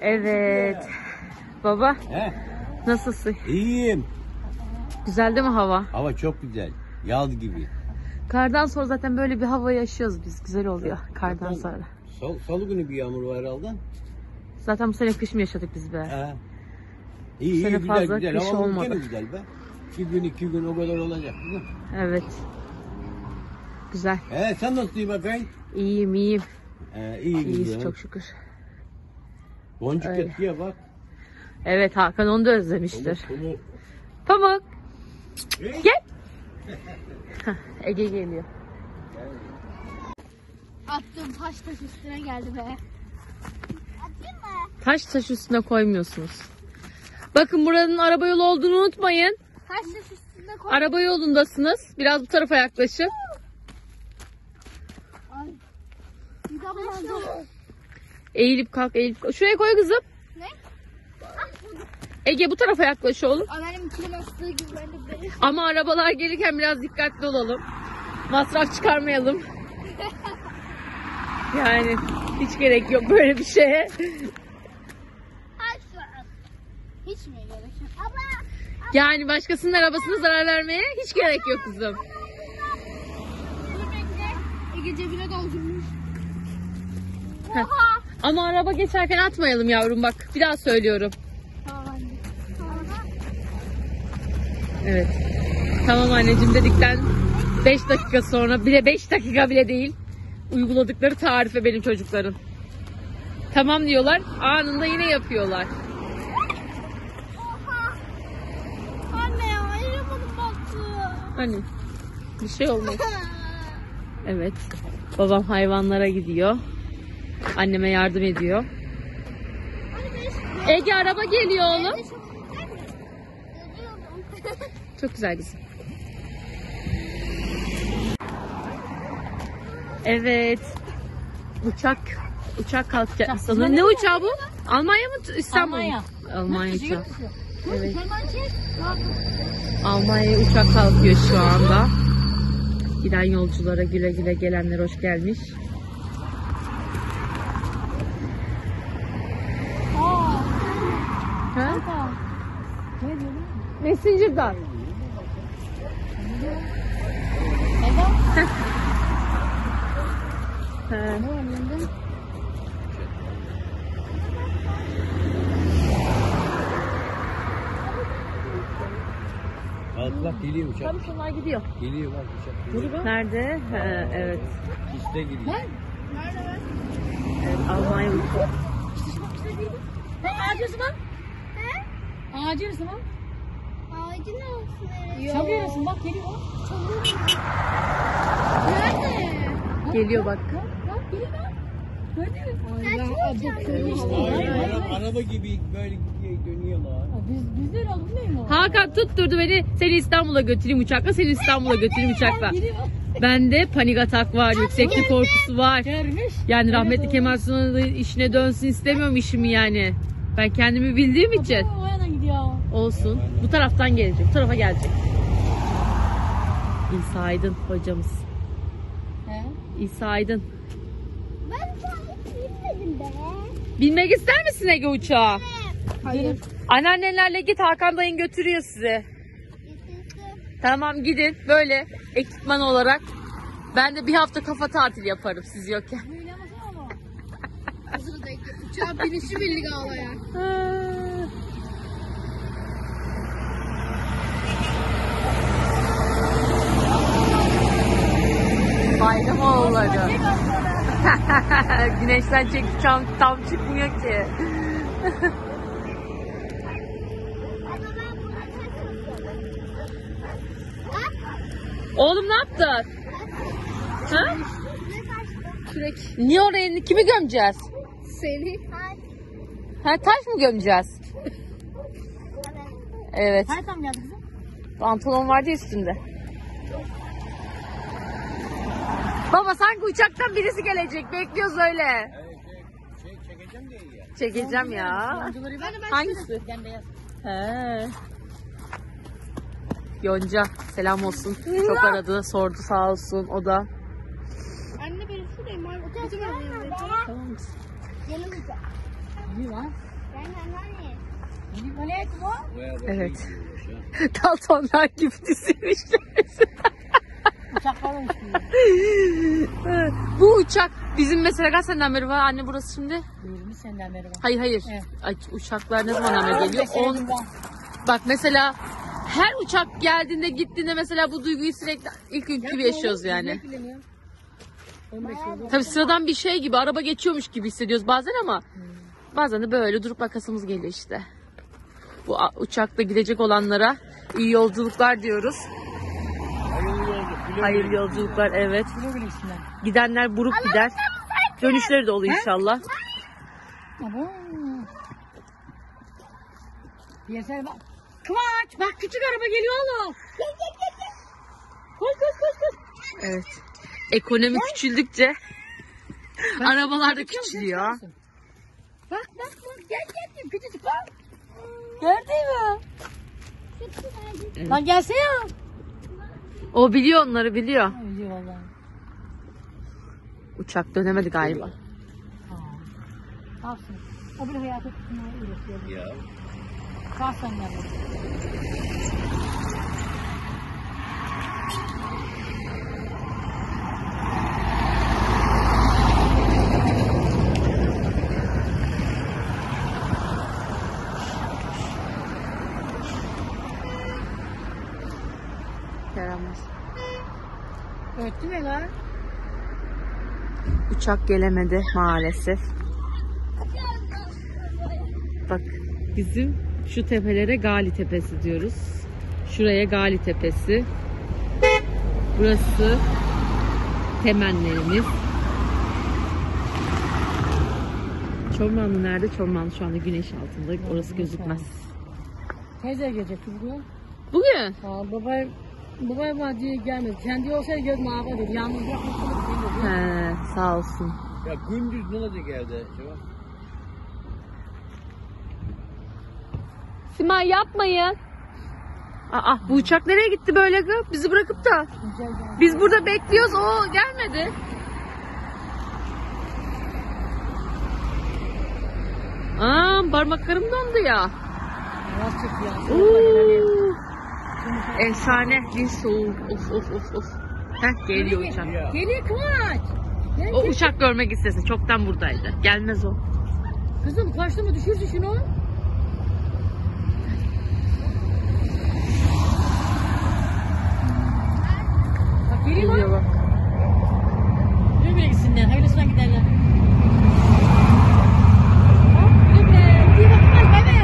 Evet. Baba. He? Nasılsın? İyiyim. Güzel değil mi hava? Hava çok güzel. Yaz gibi. Kardan sonra zaten böyle bir hava yaşıyoruz biz. Güzel oluyor kardan sonra. Salı günü bir yağmur var herhalde. Zaten bu sene kış mı yaşadık biz be? He. İyi sene güzel fazla güzel. kış Hava olmadı. gene güzel be. 2 gün o kadar olacak değil mi? Evet. Güzel. Sen nasıl iyi bakayım? İyiyim iyiyim. İyi İyiyiz güzel. çok şükür. Boncuk Öyle. etkiye bak. Evet Hakan onu da özlemiştir. Pamuk. Pamuk. Hey. Gel. Hah, Ege geliyor. Attım taş üstüne geldi be. Atayım mı? Taş üstüne koymuyorsunuz. Bakın buranın araba yolu olduğunu unutmayın. Taş üstüne koy. Araba yolundasınız. Biraz bu tarafa yaklaşın. Ay. Bir daha bulandım. Eğilip kalk, eğilip kalk. Şuraya koy kızım. Ne? Ege bu tarafa yaklaş oğlum. Benim kilim astığı gibi ben de benim. Ama arabalar gelirken biraz dikkatli olalım. Masraf çıkarmayalım. Yani hiç gerek yok böyle bir şeye. Hiç mi gerek yok? Ama Yani başkasının arabasına zarar vermeye hiç gerek yok kızım. Ege cebine doldurmuş. Heh. Ama araba geçerken atmayalım yavrum bak. Bir daha söylüyorum. Tamam anne. Evet. Tamam anneciğim dedikten 5 dakika sonra bile 5 dakika bile değil. Uyguladıkları tarife benim çocukların. Tamam diyorlar. Anında yine yapıyorlar. Anne ya ayıramadım baktı. Hani bir şey olmaz. Evet. Babam hayvanlara gidiyor. Anneme yardım ediyor. Ege araba geliyor oğlum. Çok güzel kızım. Evet. Uçak kalkacak sanırım. Ne uçağı bu? Almanya mı? İstanbul mu? Almanya uçağı. Evet. Almanya'ya uçak kalkıyor şu anda. Giden yolculara güle güle, gelenler hoş gelmiş. Ha? Messenger'dan. Ha. Bak geliyor uçak. Tabii şunlar gidiyor. Geliyor bak uçak. Geliyor. Nerede? Ha, evet. Piste gidiyor. Evet, Almanya uçağı. Ağacı mı? He? Ağacı mı? Ağacı ne olsun? Çalıyorsun bak geliyor. Nerede? Geliyor bak. Bak geliyor bak. Araba gibi böyle dönüyorlar. Biz de alalım değil mi? Hakan tutturdu beni. Seni İstanbul'a götüreyim uçakla. Seni İstanbul'a götüreyim uçakla. Bende panik atak var. Yükseklik korkusu var. Yani rahmetli Kemal Sunal'ın işine dönsün istemiyorum işimi yani. Ben kendimi bildiğim için. O yana gidiyor. Olsun. Bu taraftan gelecek. Bu tarafa gelecek. İsa Aydın hocamız. He? İsa Aydın. Ben şu an hiç bilmedim be. Binmek ister misin Ege uçağa? Hayır. Anneannelerle git, Hakan dayın götürüyor sizi. Tamam gidin böyle ekipman olarak. Ben de bir hafta kafa tatil yaparım siz yokken. Hazır da uçağa binişi birlik ağlaya. Bayramoğulları. Güneşten çekti tam çıkmıyor ki. Oğlum ne yaptın? Ha? Kürek. Niye oraya kimi gömeceğiz? Seni. Ha, taş mı gömeceğiz? Evet. Her tam geldi kızım. Pantolon vardı üstünde. Baba sanki uçaktan birisi gelecek. Bekliyoruz öyle. Çekeceğim diye ya. Çekeceğim ya. Hangisi? Bembeyaz. He. Yonca selam olsun. Çok aradı, sordu sağ olsun o da. Anne benim şuradayım. Bizim evde. Tamam mısın? Yanımızda. İyi lan. Evet. Daltonlar gibi dizilmişler. Uçaklar uçuyor. Bu uçak bizim mesela kaç seneden beri var anne burası şimdi? 20 seneden beri var. Hayır. Evet. Ay, uçaklar ne zamandan beri geliyor? 10. Bak mesela her uçak geldiğinde gittiğinde mesela bu duyguyu sürekli ilk gün gibi yaşıyoruz yani. Tabii sıradan bir şey gibi araba geçiyormuş gibi hissediyoruz bazen ama bazen de böyle durup bakasımız geliyor işte. Bu uçakla gidecek olanlara iyi yolculuklar diyoruz. Hayırlı yolculuklar evet. Gidenler buruk gider. Dönüşleri de olur inşallah. Yeter bak. Kıvanç bak küçük araba geliyor oğlum. Koş koş koş koş. Evet. Ekonomi küçüldükçe arabalar da küçülüyor. Bak gel küçücük bak. Gördün mü? Evet. Lan gelsene. O biliyor onları biliyor. Biliyor vallahi. Uçak dönemedi galiba. Kalsın. O bir hayata tutunmaya uğraşıyor. Ya. Kalsın yani. Yaramaz. Öttü mü lan? Uçak gelemedi maalesef. Bak bizim şu tepelere Gali Tepesi diyoruz. Şuraya Gali Tepesi. Burası temenlerimiz. Çormanlı nerede? Çormanlı şu anda güneş altında. Orası gözükmez. Teyze gelecek buraya. Bugün? Babam var diye gelmedi. Kendi olsaydı gözüm ağabey dedi. Yalnız yapmasını He, sağ olsun. Ya gündüz ne olacak evde acaba? Simay yapmayın. Aa, bu uçak nereye gitti böyle kız? Bizi bırakıp da. Biz burada bekliyoruz. O gelmedi. Parmaklarım dondu ya. Oo. Efsane bir soğuk. Of. Heh, geliyor uçak. Geliyor Kıvanç. O uçak görmek istese çoktan buradaydı. Gelmez o. Kızım kaçtı mı düşürsün şunu. Bak geliyor bak. Güle güle gitsinler. Hayırlısına giderler. Güle güle. İyi bakın. Bay bay.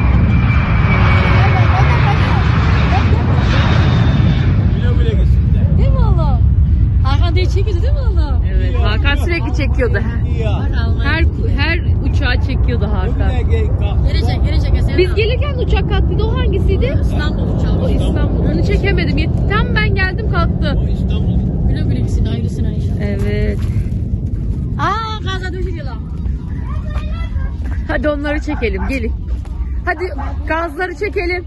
Güle gitsinler. Değil mi oğlum? Hakan diye çekiyordu değil mi oğlum? Evet, Hakan sürekli çekiyordu. Her uçağı çekiyordu Hakan. Gelecek. Biz gelirken uçak kalktıydı. O hangisiydi? İstanbul uçağı. O İstanbul. Onu çekemedim. Tam ben geldim kalktı. O İstanbul. Güle güle gitsin. Hayırlısına inşallah. Evet. Gaza düşürüyorlar. Hadi onları çekelim. Gelin. Hadi gazları çekelim.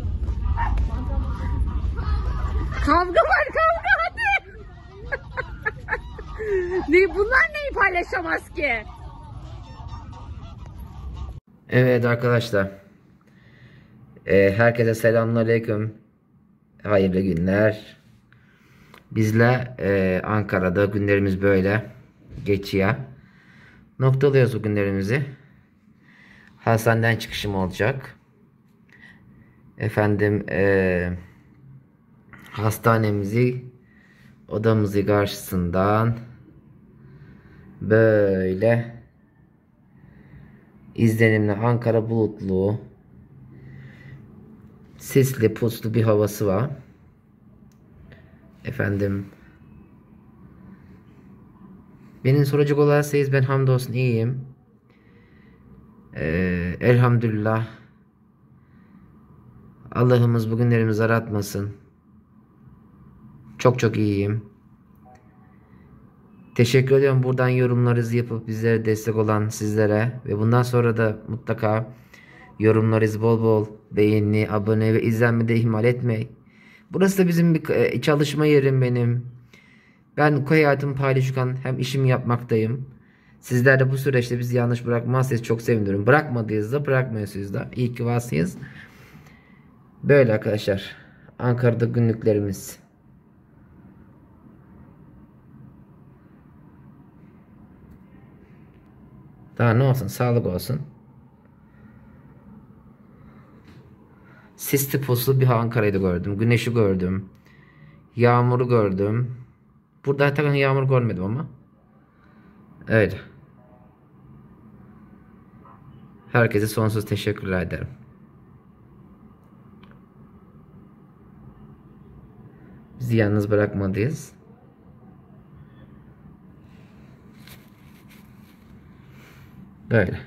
Kavga var kavga hadi. Bunlar neyi paylaşamaz ki? Evet arkadaşlar. Herkese selamünaleyküm. Hayırlı günler. Bizle Ankara'da günlerimiz böyle geçiyor. Noktalıyoruz bu günlerimizi. Hastaneden çıkışım olacak. Efendim hastanemizi odamızı karşısından böyle izlenimli Ankara bulutlu sisli puslu bir havası var. Efendim beni soracak olarsanız ben hamdolsun iyiyim. Elhamdülillah Allah'ımız bugünlerimizi aratmasın. Çok iyiyim. Teşekkür ediyorum buradan yorumlarınızı yapıp bizlere destek olan sizlere ve bundan sonra da mutlaka yorumlarınızı bol bol beğeni, abone ve izlenmeyi de ihmal etmeyin. Burası da bizim bir çalışma yerim benim. Ben köy hayatımı paylaşırken hem işimi yapmaktayım. Sizler de bu süreçte bizi yanlış bırakmazsanız çok sevinirim. Bırakmadıyız da bırakmıyorsunuz da. İyi ki varsınız. Böyle arkadaşlar. Ankara'da günlüklerimiz. Daha ne olsun? Sağlık olsun. Sisli puslu bir Ankara'yı da gördüm. Güneşi gördüm. Yağmuru gördüm. Burada hatta yağmur görmedim ama. Öyle. Herkese sonsuz teşekkürler ederim. Bizi yalnız bırakmadıyız. Böyle.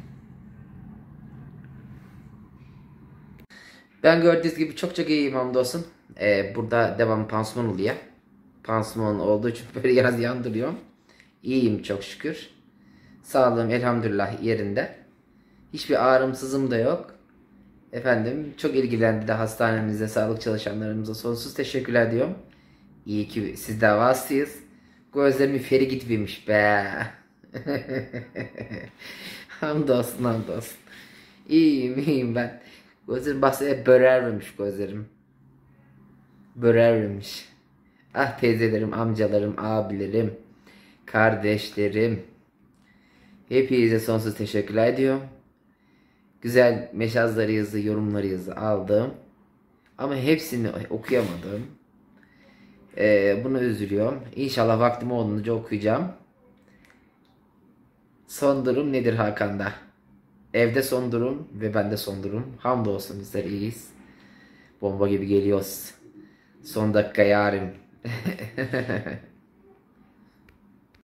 Ben gördüğünüz gibi çok iyiyim hamdolsun. Burada devam pansuman oluyor. Pansuman olduğu için böyle biraz yandırıyorum. İyiyim çok şükür. Sağlığım elhamdülillah yerinde. Hiçbir ağrımsızım da yok. Efendim çok ilgilendi de hastanemizde sağlık çalışanlarımıza sonsuz teşekkürler diyorum. İyi ki siz de vasıyız. Gözlerimi feri gitmemiş be. Hamdolsun hamdolsun. İyiyim ben. Gözlerim bahsede börermemiş gözlerim. Börermemiş. Ah teyzelerim, amcalarım, abilerim, kardeşlerim. Hepinize sonsuz teşekkürler ediyorum. Güzel mesajlarınızı, yorumlarınızı aldım. Ama hepsini okuyamadım. Bunu üzülüyorum. İnşallah vaktim olduğunca okuyacağım. Son durum nedir Hakan'da? Evde son durum ve bende son durum. Hamdolsun bizler iyiyiz. Bomba gibi geliyoruz. Son dakika yarın.